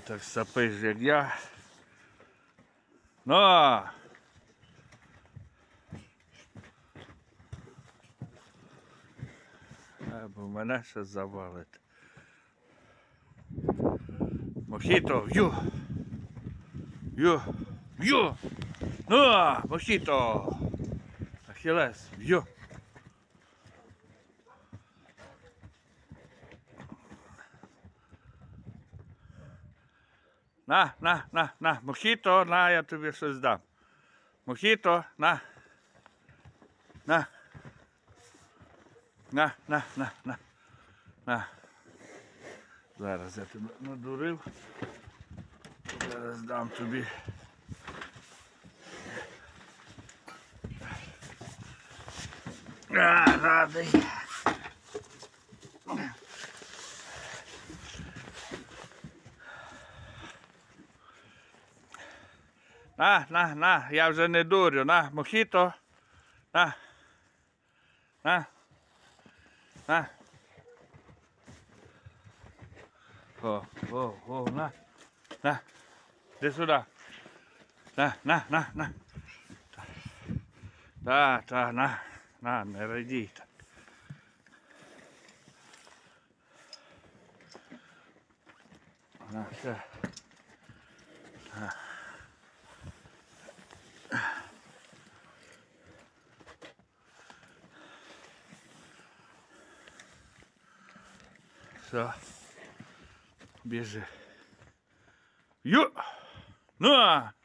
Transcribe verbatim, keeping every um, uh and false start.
так сапиш, як я. Ну! Бо мене ще завалить. Мохіто, в'ю! В'ю! В'ю! Ну! Мохіто! Ахілес, в'ю! На, на, на, на, Мохіто, на, я тобі щось дам. Мохіто, на. На. На, на, на, на. На. Зараз я тебе надурив. Зараз дам тобі. А, радий. На, на, на, я вже не дурю, на, Мохіто, на, на, на. О, о, о, на, на, іди сюди, на, на, на, на. Та, та, на, на, не радій так. На, все. На. Все. Біжи. Ю! Ну!